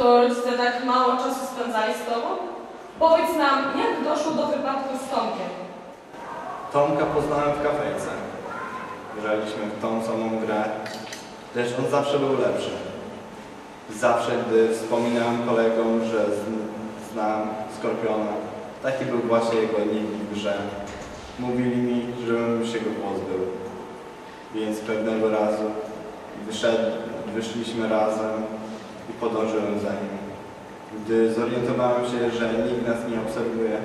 to rodzice tak mało czasu spędzali z tobą? Powiedz nam, jak doszło do wypadku z Tomkiem? Tomka poznałem w kafejce. Graliśmy w tą samą grę, lecz on zawsze był lepszy. Zawsze, gdy wspominałem kolegom, że znam Skorpiona, taki był właśnie jego nick w grze. Mówili mi, żebym się go pozbył. Więc pewnego razu wyszliśmy razem i podążyłem za nim. Gdy zorientowałem się, że nikt nas nie obserwuje,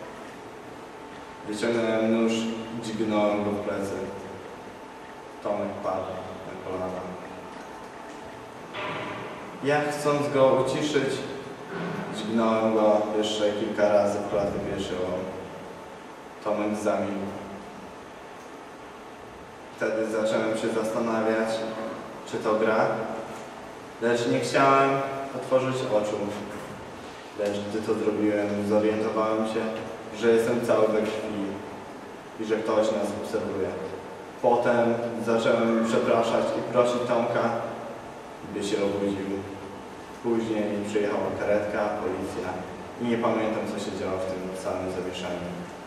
wyciągnąłem nóż i dźgnąłem go w plecy. Tomek padł na kolana. Ja, chcąc go uciszyć, dźgnąłem go jeszcze kilka razy w klatę piersiową. Tomek zamilkł. Wtedy zacząłem się zastanawiać, czy to gra, lecz nie chciałem otworzyć oczu. Lecz gdy to zrobiłem, zorientowałem się, że jestem cały we krwi i że ktoś nas obserwuje. Potem zacząłem przepraszać i prosić Tomka, by się obudził. Później przyjechała karetka, policja i nie pamiętam, co się działo w tym samym zawieszeniu.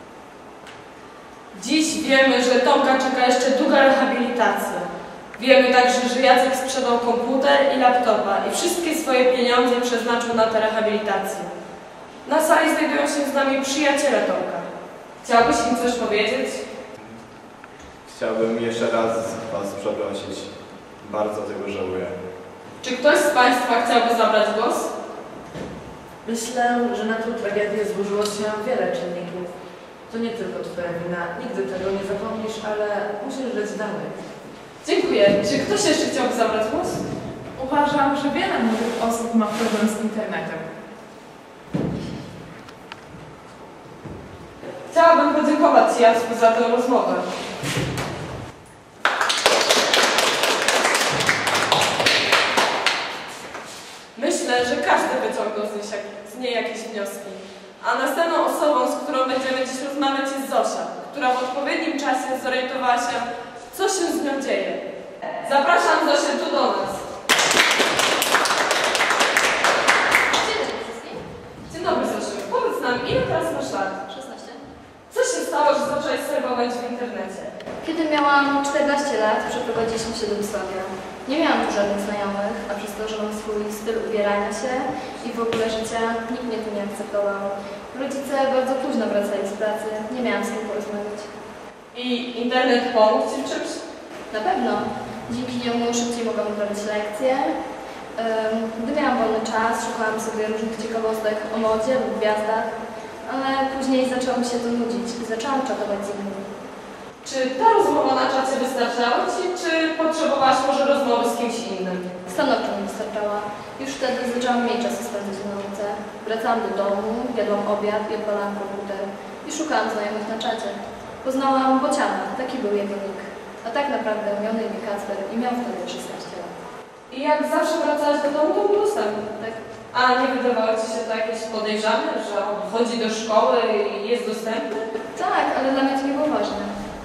Dziś wiemy, że Tomka czeka jeszcze długa rehabilitacja. Wiemy także, że Jacek sprzedał komputer i laptopa i wszystkie swoje pieniądze przeznaczył na tę rehabilitację. Na sali znajdują się z nami przyjaciele Tomka. Chciałbyś im coś powiedzieć? Chciałbym jeszcze raz Was przeprosić. Bardzo tego żałuję. Czy ktoś z Państwa chciałby zabrać głos? Myślę, że na tę tragedię złożyło się wiele czynników. To nie tylko Twoja wina. Nigdy tego nie zapomnisz, ale musisz żyć dalej. Dziękuję. Czy ktoś jeszcze chciałby zabrać głos? Uważam, że wiele młodych osób ma problem z internetem. Chciałabym podziękować Ci, Jacku, za tę rozmowę. Myślę, że każdy wyciągnął z niej jakieś wnioski. A następną osobą, z którą będziemy dziś rozmawiać, jest Zosia, która w odpowiednim czasie zorientowała się, co się z nią dzieje. Zapraszam Zosię tu do nas. Dzień dobry wszystkim. Dzień dobry, Zosiu. Powiedz nam, ile teraz masz lat? 16. Co się stało, że zaczęłaś serwować w internecie? Kiedy miałam 14 lat, przeprowadziliśmy się do Wrocławia. Nie miałam tu żadnych znajomych, a przez to, że mam swój styl ubierania się i w ogóle życia, nikt mnie tu nie akceptował. Rodzice bardzo późno wracali z pracy, nie miałam z kim porozmawiać. I internet pomógł Ci w czymś? Na pewno. Dzięki niemu szybciej mogłam odprawić lekcje. Gdy miałam wolny czas, szukałam sobie różnych ciekawostek o modzie lub gwiazdach, ale później zaczęło mi się to nudzić i zaczęłam czatować z innymi. Czy ta rozmowa na czacie wystarczała Ci, czy potrzebowałaś może rozmowy z kimś innym? Stanowczo mi wystarczała. Już wtedy zaczęłam mniej czasu spędzać na nauce. Wracałam do domu, jadłam obiad i odpalałam komputer. I szukałam znajomych na czacie. Poznałam Bociana, taki był jego nick. A tak naprawdę miał na imię Kacper i miał wtedy 16 lat. I jak zawsze wracałaś do domu, to był dostęp. Tak? A nie wydawało Ci się to jakieś podejrzane, że on chodzi do szkoły i jest dostępny? Tak, ale dla mnie to nie było ważne.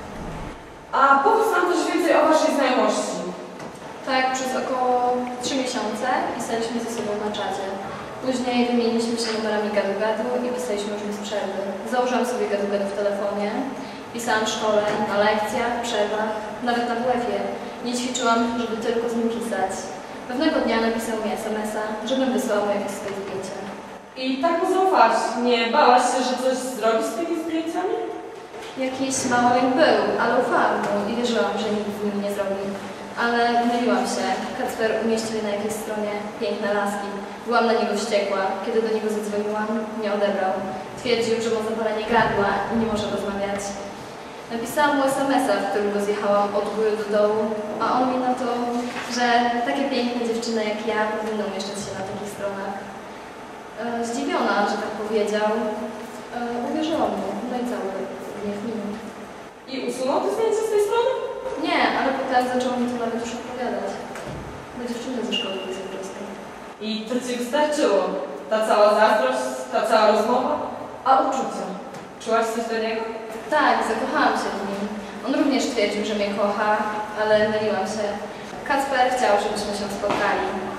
A powiedz nam też więcej o Waszej znajomości. Tak, przez około 3 miesiące pisaliśmy ze sobą na czacie. Później wymieniliśmy się numerami gadu-gadu i pisaliśmy już bez przerwy. Założyłam sobie gadu-gadu w telefonie. Pisałam w szkole, na lekcjach, w przerwach, nawet na WF-ie. Nie ćwiczyłam, żeby tylko z nim pisać. Pewnego dnia napisał mi SMS-a, żebym wysłała mu jakieś swoje zdjęcia. I tak mu zaufałaś. Nie bałaś się, że coś zrobi z tymi zdjęciami? Jakiś mały lęk był, ale ufałam mu i wierzyłam, że nic z nimi nie zrobi. Ale myliłam się. Kacper umieścił je na jakiejś stronie piękne laski. Byłam na niego wściekła. Kiedy do niego zadzwoniłam, nie odebrał. Twierdził, że ma zapalenie gardła i nie może rozmawiać. Napisałam mu SMS-a, w którym go zjechałam od góry do dołu, a on mi na to, że takie piękne dziewczyny jak ja powinny umieszczać się na takich stronach. Zdziwiona, że tak powiedział, uwierzyłam mu, no i cały gniew minął. I usunął te zdjęcia z tej strony? Nie, ale potem zaczął mi to nawet już opowiadać. Bo dziewczyny ze szkoły były zazdrosne. I to Ci wystarczyło? Ta cała zazdrość, ta cała rozmowa? A uczucia? Czułaś coś do niego? Tak, zakochałam się w nim. On również twierdził, że mnie kocha, ale myliłam się. Kacper chciał, żebyśmy się spotkali.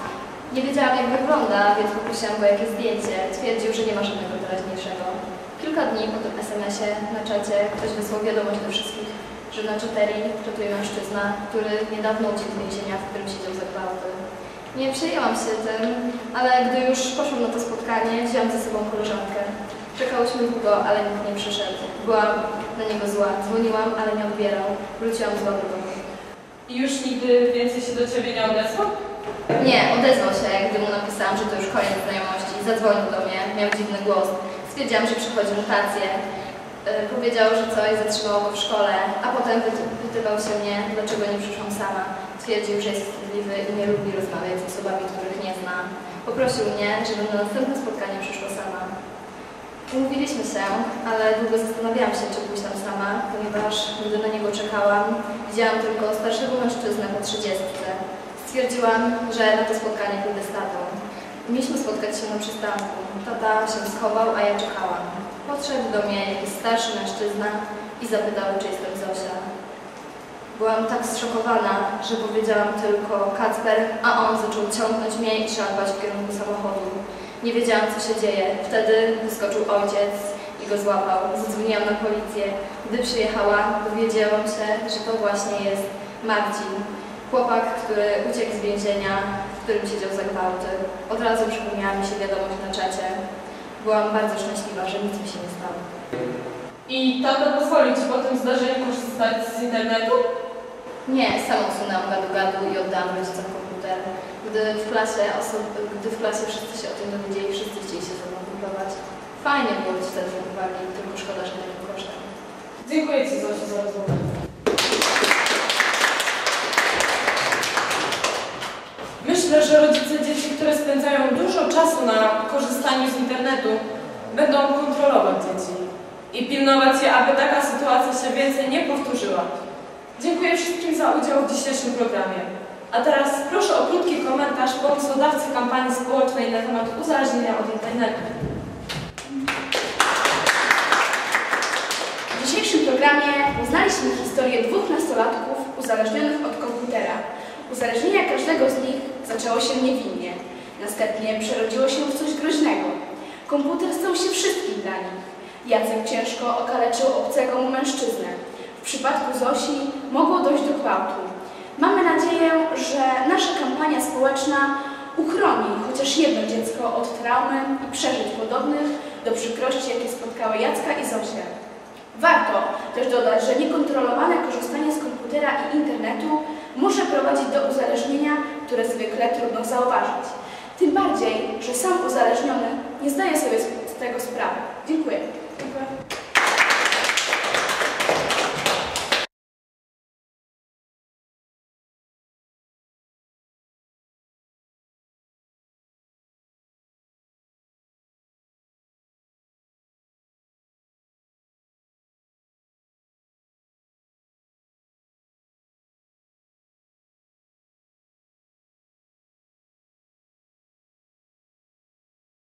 Nie wiedziałam, jak wygląda, więc poprosiłam go o jakieś zdjęcie. Twierdził, że nie ma żadnego teraźniejszego. Kilka dni po tym SMS-ie na czacie ktoś wysłał wiadomość do wszystkich, że na czaterii czatuje mężczyzna, który niedawno uciekł z więzienia, w którym siedział za gwałty. Nie przejęłam się tym, ale gdy już poszłam na to spotkanie, wzięłam ze sobą koleżankę. Czekałyśmy długo, ale nikt nie przyszedł. Byłam na niego zła. Dzwoniłam, ale nie odbierał. Wróciłam zła do domu. I już nigdy więcej się do ciebie nie odezwał? Nie, odezwał się, gdy mu napisałam, że to już koniec znajomości. Zadzwonił do mnie, miał dziwny głos. Stwierdziłam, że przechodzi mutację. Powiedział, że coś zatrzymało go w szkole, a potem wypytywał się mnie, dlaczego nie przyszłam sama. Twierdził, że jest wstydliwy i nie lubi rozmawiać z osobami, których nie zna. Poprosił mnie, żebym na następne spotkanie przyszła sama. Umówiliśmy się, ale długo zastanawiałam się, czy pójść tam sama, ponieważ gdy na niego czekałam, widziałam tylko starszego mężczyznę po 30. Stwierdziłam, że na to spotkanie pójdę z tatą. Mieliśmy spotkać się na przystanku. Tata się schował, a ja czekałam. Podszedł do mnie jakiś starszy mężczyzna i zapytał, czy jestem Zosia. Byłam tak zszokowana, że powiedziałam tylko Kacper, a on zaczął ciągnąć mnie i szarpać w kierunku samochodu. Nie wiedziałam, co się dzieje. Wtedy wyskoczył ojciec i go złapał. Zadzwoniłam na policję. Gdy przyjechała, dowiedziałam się, że to właśnie jest Marcin. Chłopak, który uciekł z więzienia, w którym siedział za gwałty. Od razu przypomniała mi się wiadomość na czacie. Byłam bardzo szczęśliwa, że nic mi się nie stało. I tata pozwolił ci po tym zdarzeniu korzystać z internetu? Nie, sama usunęłam gadu-gadu i oddałam rodzicom komputer. Gdy w klasie wszyscy się o tym dowiedzieli, wszyscy chcieli się ze mną kumplować. Fajnie było być wtedy uwagi, tylko szkoda, że takim kosztem. Dziękuję ci, Zosiu, za rozmowę. Myślę, że rodzice dzieci, które spędzają dużo czasu na korzystaniu z internetu, będą kontrolować dzieci i pilnować je, aby taka sytuacja się więcej nie powtórzyła. Dziękuję wszystkim za udział w dzisiejszym programie. A teraz proszę o krótki komentarz pomysłodawcy kampanii społecznej na temat uzależnienia od internetu. W dzisiejszym programie poznaliśmy historię dwóch nastolatków uzależnionych od komputera. Uzależnienie każdego z nich zaczęło się niewinnie. Następnie przerodziło się w coś groźnego. Komputer stał się wszystkim dla nich. Jacek ciężko okaleczył obcego mu mężczyznę. W przypadku Zosi mogło dojść do gwałtu. Mamy nadzieję, że nasza kampania społeczna uchroni chociaż jedno dziecko od traumy i przeżyć podobnych do przykrości, jakie spotkały Jacka i Zosię. Warto też dodać, że niekontrolowane korzystanie z komputera i internetu może prowadzić do uzależnienia, które zwykle trudno zauważyć. Tym bardziej, że sam uzależniony nie zdaje sobie z tego sprawy. Dziękuję.